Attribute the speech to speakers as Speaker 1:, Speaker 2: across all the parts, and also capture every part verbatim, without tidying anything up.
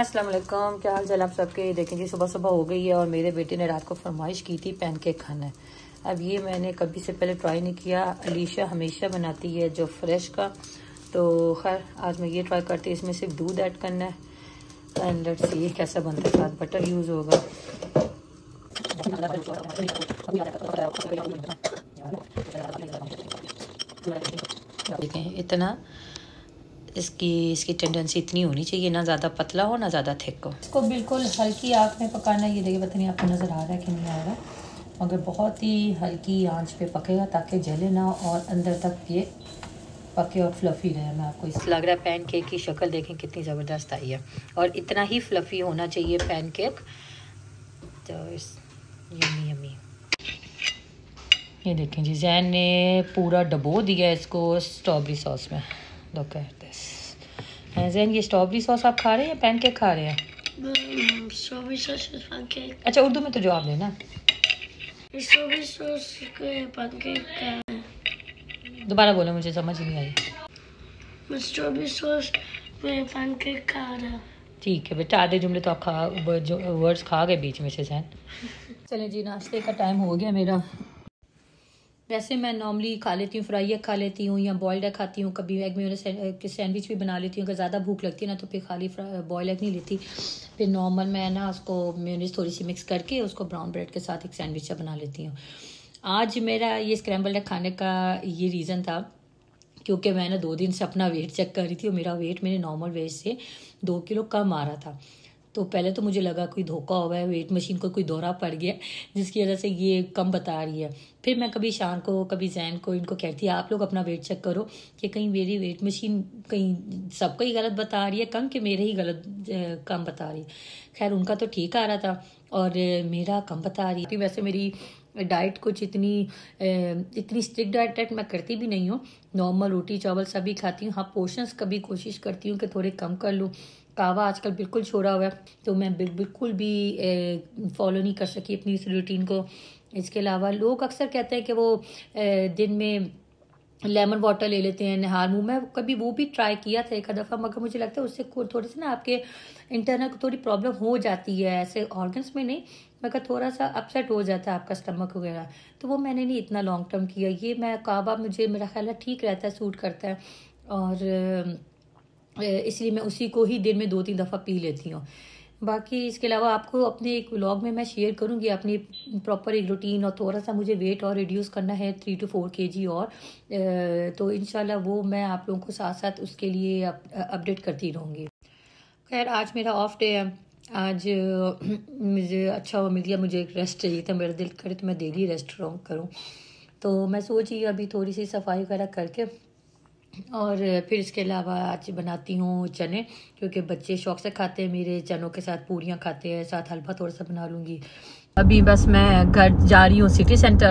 Speaker 1: अस्सलाम वालेकुम, क्या हाल चाल आप सबके। देखें जी, सुबह सुबह हो गई है और मेरे बेटे ने रात को फरमाइश की थी पैनकेक खाना है। अब ये मैंने कभी से पहले ट्राई नहीं किया। अलीशा हमेशा बनाती है जो फ्रेश का, तो खैर आज मैं ये ट्राई करती हूँ। इसमें सिर्फ दूध ऐड करना है एंड लेट्स सी कैसा बनता है। साथ बटर यूज़ होगा। देखें इतना इसकी इसकी टेंडेंसी इतनी होनी चाहिए, ना ज़्यादा पतला हो ना ज़्यादा थिक हो। इसको बिल्कुल हल्की आंच में पकाना है। ये देखिए, पता नहीं आपको नज़र आ रहा है कि नहीं आ रहा, मगर बहुत ही हल्की आंच पे पकेगा ताकि जले ना और अंदर तक ये पके और फ्लफ़ी रहे। मैं आपको इस लग रहा है पैन केक की शक्ल देखें कितनी ज़बरदस्त आई है और इतना ही फ्लफ़ी होना चाहिए पैन केक। तो इस यमी यमी ये देखें जी, जैन ने पूरा डबो दिया इसको स्ट्रॉबेरी सॉस में। Look at this. जैन, ये स्ट्रॉबेरी सॉस आप खा रहे हैं या पैनकेक खा रहे हैं?
Speaker 2: Strawberry sauce pancake.
Speaker 1: अच्छा, उर्दू में तो जवाब देना।
Speaker 2: स्ट्रॉबेरी सॉस के पैनकेक का
Speaker 1: दोबारा बोलो, मुझे समझ नहीं आई।
Speaker 2: मैं स्ट्रॉबेरी सॉस में पैनकेक खा रहा।
Speaker 1: ठीक है बेटा, आधे जुमले तो आप खा जो वर्ड्स खा गए बीच में से जैन। चलें जी, नाश्ते का टाइम हो गया मेरा। वैसे मैं नॉर्मली खा लेती हूँ, फ्राई एग खा लेती हूँ या बॉइल्ड एग खाती हूँ। कभी एग में सैंडविच भी बना लेती हूँ। अगर ज़्यादा भूख लगती है ना तो फिर खाली बॉइल्ड एग नहीं लेती, फिर नॉर्मल मैं ना उसको मेयोनीज थोड़ी सी मिक्स करके उसको ब्राउन ब्रेड के साथ एक सैंडविच बना लेती हूँ। आज मेरा ये स्क्रैम्बल्ड एग खाने का ये रीज़न था क्योंकि मैं ना दो दिन से अपना वेट चेक कर रही थी और मेरा वेट मेरे नॉर्मल वेट से दो किलो कम आ रहा था। तो पहले तो मुझे लगा कोई धोखा हुआ है, वेट मशीन को कोई दौरा पड़ गया जिसकी वजह से ये कम बता रही है। फिर मैं कभी शान को कभी जैन को इनको कहती आप लोग अपना वेट चेक करो कि कहीं मेरी वेट मशीन कहीं सबको ही गलत बता रही है कम, कि मेरे ही गलत कम बता रही है। खैर उनका तो ठीक आ रहा था और मेरा कम बता रही है। वैसे मेरी डाइट कुछ इतनी इतनी स्ट्रिक्ट डाइट मैं करती भी नहीं हूँ। नॉर्मल रोटी चावल सभी खाती हूँ। हाँ, पोर्शंस कभी कोशिश करती हूँ कि थोड़े कम कर लूँ। कावा आजकल बिल्कुल छोड़ा हुआ है तो मैं बिल्कुल भी फॉलो नहीं कर सकी अपनी इस रूटीन को। इसके अलावा लोग अक्सर कहते हैं कि वो ए, दिन में लेमन वाटर ले लेते हैं, नहार मुँह। मैं कभी वो भी ट्राई किया था एक दफ़ा, मगर मुझे लगता है उससे थोड़ी सी ना आपके इंटरनल को थोड़ी प्रॉब्लम हो जाती है। ऐसे ऑर्गन्स में नहीं, मगर थोड़ा सा अपसेट हो जाता है आपका स्टमक वगैरह। तो वो मैंने नहीं इतना लॉन्ग टर्म किया। ये मैं कावा मुझे मेरा ख्याल है ठीक रहता है, सूट करता है और इसलिए मैं उसी को ही दिन में दो तीन दफ़ा पी लेती हूँ। बाकी इसके अलावा आपको अपने एक व्लॉग में मैं शेयर करूँगी अपनी प्रॉपर एक रूटीन, और थोड़ा सा मुझे वेट और रिड्यूस करना है थ्री टू फोर के जी और तो इंशाल्लाह वो मैं आप लोगों को साथ साथ उसके लिए अप, अपडेट करती रहूँगी। खैर आज मेरा ऑफ डे है। आज मुझे अच्छा वो मिल गया, मुझे एक रेस्ट चाहिए था। मेरा दिल करे तो मैं डेली रेस्ट करूँ, तो मैं सोची अभी थोड़ी सी सफाई वगैरह करके और फिर इसके अलावा आज बनाती हूँ चने, क्योंकि बच्चे शौक से खाते हैं मेरे। चनों के साथ पूरियाँ खाते हैं, साथ हलवा थोड़ा सा बना लूँगी। अभी बस मैं घर जा रही हूँ सिटी सेंटर।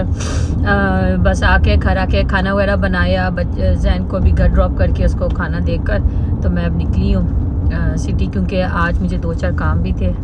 Speaker 1: आ, बस आके घर आके खाना वगैरह बनाया, बच्चे जैन को भी घर ड्रॉप करके उसको खाना देकर तो मैं अब निकली हूँ सिटी, क्योंकि आज मुझे दो चार काम भी थे।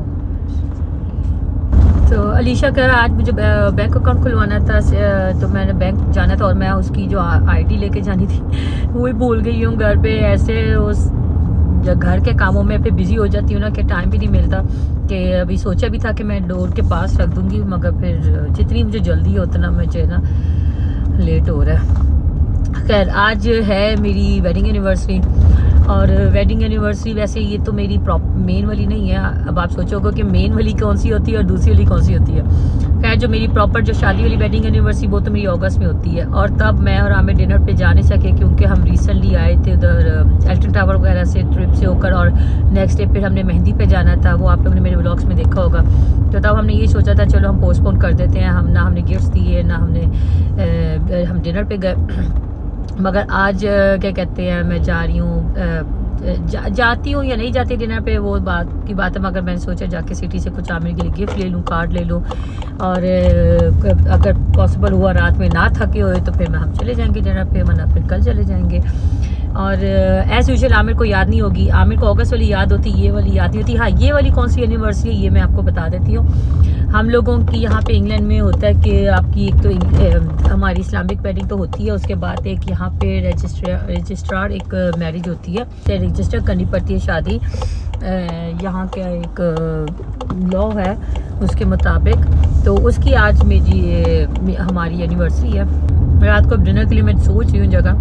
Speaker 1: तो अलीशा कह रहा आज मुझे बैंक अकाउंट खुलवाना था, तो मैंने बैंक जाना था और मैं उसकी जो आईडी लेके जानी थी वो ही भूल गई हूँ घर पे। ऐसे उस घर के कामों में फिर बिजी हो जाती हूँ ना कि टाइम भी नहीं मिलता। कि अभी सोचा भी था कि मैं डोर के पास रख दूँगी, मगर फिर जितनी मुझे जल्दी हो उतना मुझे ना लेट हो रहा है। खैर आज है मेरी वेडिंग एनिवर्सरी, और वेडिंग एनिवर्सरी वैसे ये तो मेरी प्रॉप मेन वाली नहीं है। अब आप सोचोगे कि मेन वाली कौन सी होती है और दूसरी वाली कौन सी होती है। खैर जो मेरी प्रॉपर जो शादी वाली वेडिंग एनिवर्सरी वो तो मेरी अगस्त में होती है, और तब मैं और आमिर डिनर पे जा नहीं सके क्योंकि हम रिसेंटली आए थे उधर एल्टन टावर वगैरह से ट्रिप से होकर, और नेक्स्ट डे फिर हमने मेहंदी पे जाना था। वो आप लोगों ने मेरे व्लॉग्स में देखा होगा। तो तब हमने ये सोचा था चलो हम पोस्टपोन कर देते हैं। हम ना हमने गिफ्ट्स दिए ना हमने ए, हम डिनर पे गए, मगर आज क्या कहते हैं मैं जा रही हूँ जा, जाती हूँ या नहीं जाती डिनर पे वो बात की बात है। मगर मैंने सोचा जाके सिटी से कुछ आमिर के लिए गिफ्ट ले लूँ, कार्ड ले लूँ, और अगर पॉसिबल हुआ रात में ना थके हुए तो फिर मैं हम चले जाएंगे डिनर पे, वरना फिर कल चले जाएंगे। और एज यूजुअल आमिर को याद नहीं होगी, आमिर को अगस्त वाली याद होती, ये वाली याद नहीं होती। हाँ, ये वाली कौन सी एनिवर्सरी है ये मैं आपको बता देती हूँ। हम लोगों की यहाँ पे इंग्लैंड में होता है कि आपकी एक तो हमारी इस्लामिक वेडिंग तो होती है, उसके बाद एक यहाँ पे रजिस्ट्रार रजिस्ट्रार एक मैरिज होती है, रजिस्टर करनी पड़ती है शादी। यहाँ का एक लॉ है उसके मुताबिक, तो उसकी आज मेरी ये हमारी एनिवर्सरी है। रात को डिनर के लिए मैं सोच रही हूँ जगह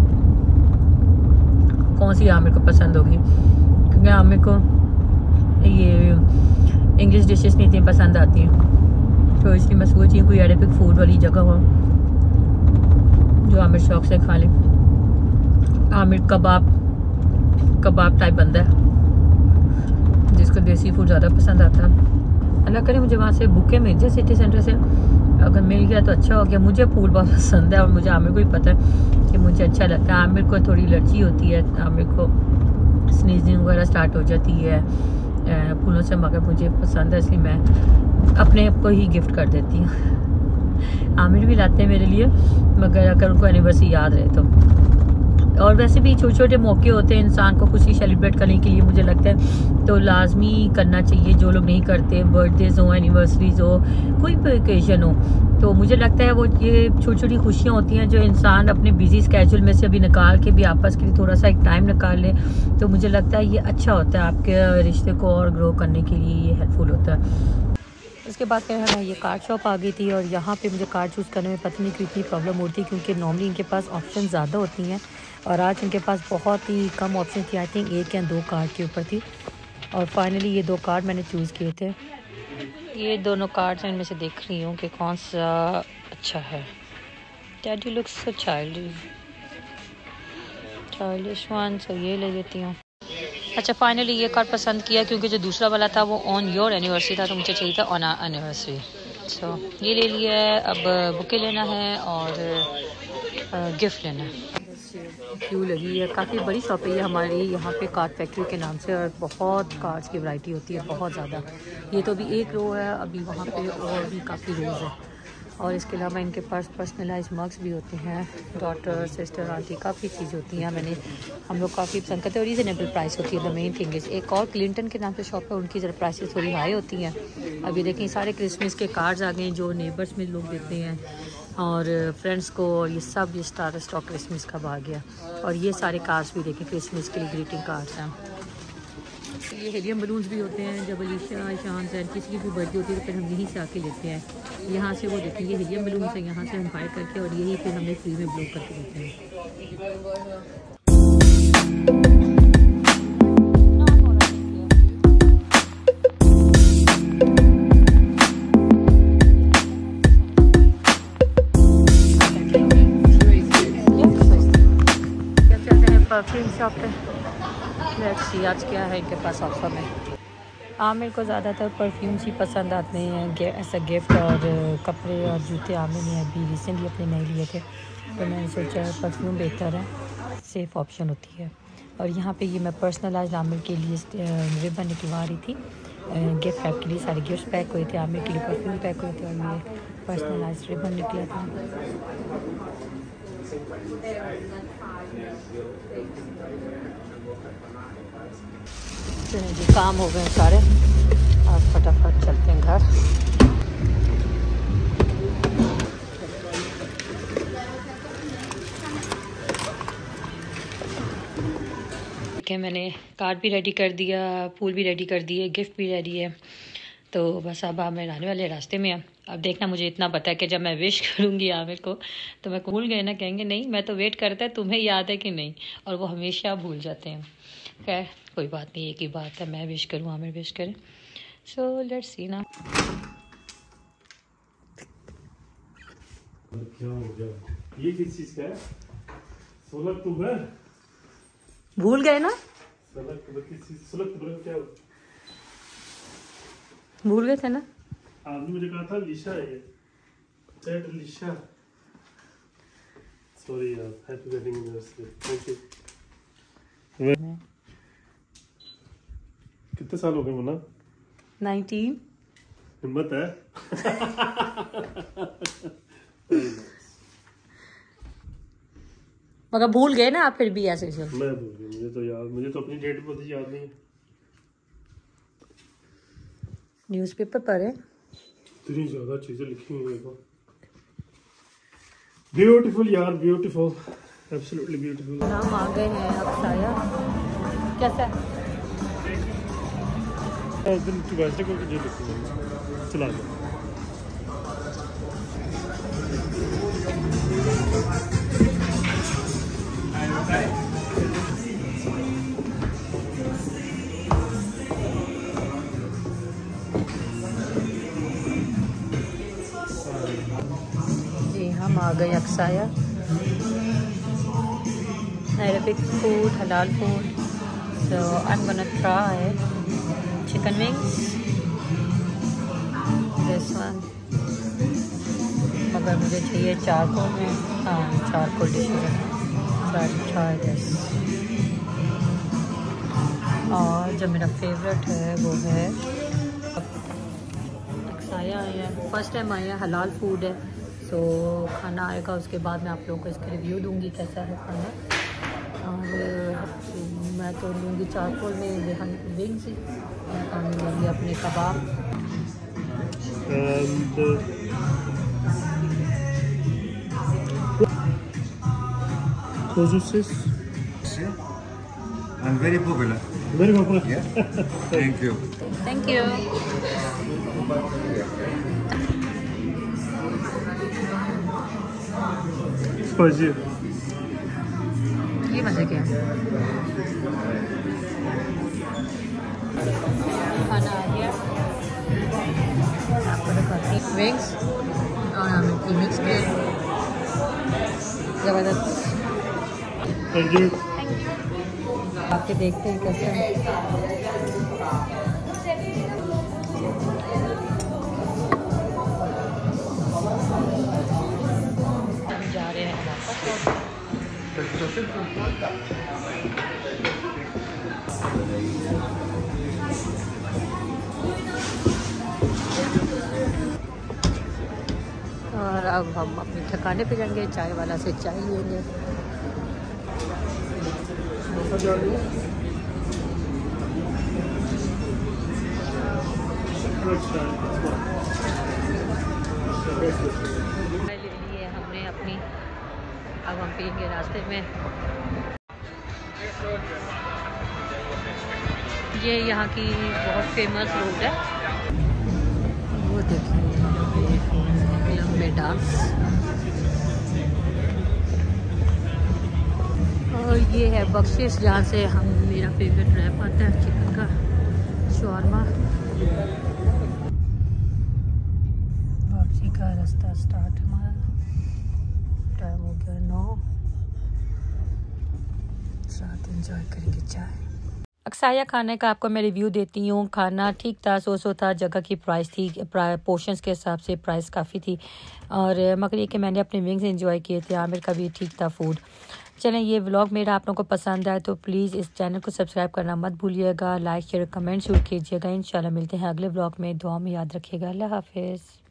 Speaker 1: कौन सी आमिर को पसंद होगी, क्योंकि आमिर को ये इंग्लिश डिशेस नहीं इतनी पसंद आती हैं, तो इसलिए मैं सोच रही हूँ कोई अरेबिक फूड वाली जगह हो जो आमिर शौक से खा ले। आमिर कबाब कबाब टाइप बंदा है जिसको देसी फूड ज़्यादा पसंद आता है। अल्लाह करे मुझे वहाँ से बुके मिल जाए सिटी सेंटर से, अगर मिल गया तो अच्छा हो गया। मुझे फूड बहुत पसंद है और मुझे आमिर को ही पता है कि मुझे अच्छा लगता है। आमिर को थोड़ी एलर्जी होती है, आमिर को स्नीजिंग वगैरह स्टार्ट हो जाती है फूलों से, मगर मुझे पसंद है इसलिए मैं अपने आप को ही गिफ्ट कर देती हूँ। आमिर भी लाते हैं मेरे लिए, मगर अगर उनको एनिवर्सरी याद रहे तो। और वैसे भी छोटे छोटे मौके होते हैं इंसान को खुशी सेलिब्रेट करने के लिए, मुझे लगता है तो लाजमी करना चाहिए। जो लोग नहीं करते, बर्थडेज हो, एनिवर्सरीज हो, कोई भी ओकेजन हो, तो मुझे लगता है वो ये छोटी छोटी खुशियाँ होती हैं जो इंसान अपने बिजी स्केड्यूल में से अभी निकाल के भी आपस के लिए थोड़ा सा एक टाइम निकाल ले, तो मुझे लगता है ये अच्छा होता है, आपके रिश्ते को और ग्रो करने के लिए ये हेल्पफुल होता है। उसके बाद फिर मैं ये कार्ड शॉप आ गई थी और यहाँ पे मुझे कार्ड चूज़ करने में पता नहीं कितनी प्रॉब्लम होती, क्योंकि नॉर्मली इनके पास ऑप्शन ज़्यादा होती हैं और आज इनके पास बहुत ही कम ऑप्शन थी। आई थिंक एक या दो कार्ड के ऊपर थी और फाइनली ये दो कार्ड मैंने चूज़ किए थे। ये दोनों कार्ड्स इनमें से देख रही हूँ कि कौन सा अच्छा है। Daddy looks so childish childish one, so ये ले लेती हूँ। अच्छा, फाइनली ये कार्ड पसंद किया क्योंकि जो दूसरा वाला था वो ऑन योर एनिवर्सरी था, तो मुझे चाहिए था ऑन एनिवर्सरी। सो ये ले लिया है। अब बुके लेना है और गिफ्ट लेना है। क्यों लगी है, काफ़ी बड़ी शॉप है ये हमारी यहाँ पे कार्ड फैक्ट्री के नाम से, और बहुत कार्ड्स की वैरायटी होती है, बहुत ज़्यादा। ये तो अभी एक रो है, अभी वहाँ पे और भी काफ़ी रोज़ है। और इसके अलावा इनके पास पर्सनलाइज मग्स भी होते हैं, डॉटर, सिस्टर, आंटी, काफ़ी चीज़ होती हैं। मैंने हम लोग काफ़ी पसंद करते हैं और रीज़नेबल प्राइस होती है। द मेन थिंग इज़ एक और क्लिंटन के नाम से शॉप है, उनकी ज़रा प्राइसेस थोड़ी हाई होती हैं। अभी देखें सारे क्रिसमस के कार्ड्स आ गए हैं जो नेबर्स में लोग देते हैं और फ्रेंड्स को, और ये सब ये स्टार स्टॉक क्रिसमस का आ गया। और ये सारे कार्ड्स भी देखें क्रिसमस के लिए ग्रीटिंग कार्ड्स हैं। ये हेलियम बलून्स भी होते हैं, जब अलीशा, ईशान, जैन किसी की भी बर्थडे होती है तो फिर हम यहीं से आके लेते हैं। यहाँ से वो देखें ये हेलियम बलून्स हैं, यहाँ से हम बाय करके और यही फिर हमें फ्री में ब्लो करके देते हैं। परफ्यूम शॉप पे लेट्स सी आज क्या है इनके पास ऑफर में। आमिर को ज़्यादातर परफ्यूम्स ही पसंद आते हैं ऐसा गिफ्ट, और कपड़े और जूते आमिर ने अभी रिसेंटली अपने नए लिए थे, तो मैंने सोचा परफ्यूम बेहतर है, सेफ़ ऑप्शन होती है। और यहाँ पे ये मैं पर्सनलाइज आमिर के लिए रिबन निकलवा रही थी, गिफ्ट पैक के लिए सारे गिफ्ट पैक हुए थे, आमिर के लिए परफ्यूम पैक हुए थे और ये पर्सनलाइज रिबन निकला था। चलिए जी, काम हो गए सारे, अब फटाफट चलते हैं घर। ठीक है, मैंने कार्ड भी रेडी कर दिया, फूल भी रेडी कर दिए, गिफ्ट भी रेडी है, तो बस अब आमिर आने वाले रास्ते में है। अब देखना, मुझे इतना पता है कि जब मैं विश करूँगी आमिर को तो मैं भूल गए ना, कहेंगे नहीं मैं तो वेट करता है, तुम्हें याद है कि नहीं, और वो हमेशा भूल जाते हैं। खैर कोई बात नहीं, एक ही बात है, मैं विश करूँ आमिर विश करें। सो लेट्स सी ना।
Speaker 3: क्या हो गया? ये किस चीज का है? सोलह अक्टूबर
Speaker 1: भूल गए ना?
Speaker 3: सोलह अक्टूबर किस चीज? सोलह अक्टूबर क्या
Speaker 1: भूल गए थे ना?
Speaker 3: आपने मुझे कहा था लिशा है ये, चैट लिशा। सॉरी यार, happy wedding anniversary. Thank you. कितने साल हो गए मुन्ना?
Speaker 1: नाइनटीन।
Speaker 3: हिम्मत है।
Speaker 1: मगर भूल गए ना आप फिर भी ऐसे से।
Speaker 3: मैं भूल गया, मुझे तो याद, मुझे तो अपनी डेट पर याद नहीं है।
Speaker 1: न्यूज़पेपर पढ़े,
Speaker 3: इतनी ज्यादा चीजें लिखी हुई देखो। ब्यूटीफुल यार, ब्यूटीफुल, एब्सोल्युटली ब्यूटीफुल।
Speaker 1: नाम आ गए हैं अब साया। कैसा
Speaker 3: उस दिन तू वैसे को जो लिखूंगा चला दो।
Speaker 1: जी हम आ गए अक्साया। Arabic food, halal food. So I'm gonna try chicken wings. This one. मगर मुझे चाहिए चारकोल में। हाँ चारकोल डिश है। So I'll try this. और जो मेरा फेवरेट है वो है अक्साया आए हैं। फर्स्ट टाइम आए हैं, हलाल फूड है। तो खाना आएगा उसके बाद मैं आप लोगों को इसका रिव्यू दूंगी कैसा है खाना। और मैं तो लूँगी चारकोल में रेहान विंग्स, मैं खाने लूँगी अपने कबाब।
Speaker 3: And Kozusis.
Speaker 4: And very popular.
Speaker 3: Very popular.
Speaker 4: Yeah. Thank you.
Speaker 1: Thank you.
Speaker 3: Spicy.
Speaker 1: ये मज़े क्या खाना आ गया। आपको दिखाती विंग्स और हम इनकी मिक्स में ज़बरदस्त।
Speaker 3: Thank you.
Speaker 1: आके देखते हैं कैसे है। हम जा रहे हैं वापस। और अब हम अपने ठिकाने पे जाएंगे, चाय वाला से चाय लेंगे। ले ली है हमने अपनी, अब हम पियेंगे रास्ते में। ये यहाँ की बहुत फेमस रोड है। वो देखिए लंबे डांस। और ये है बख्शिश जहाँ से हम मेरा फेवरेट रैप आता है चिकन का शौरमा। वापसी का रास्ता स्टार्ट हमारा। टाइम हो गया नौ। साथ एंजॉय करेंगे चाय। अक्साया खाने का आपको मैं रिव्यू देती हूँ। खाना ठीक था, सो सो था। जगह की प्राइस थी, पोर्शंस के हिसाब से प्राइस काफ़ी थी। और मगर ये कि मैंने अपने विंग्स एंजॉय किए थे। आमिर का भी ठीक था फूड। चलें, ये व्लॉग मेरा आप लोगों को पसंद आए तो प्लीज़ इस चैनल को सब्सक्राइब करना मत भूलिएगा। लाइक शेयर कमेंट जरूर कीजिएगा। इंशाल्लाह मिलते हैं अगले व्लॉग में। दुआ में याद रखिएगा। अल्लाह हाफिज़।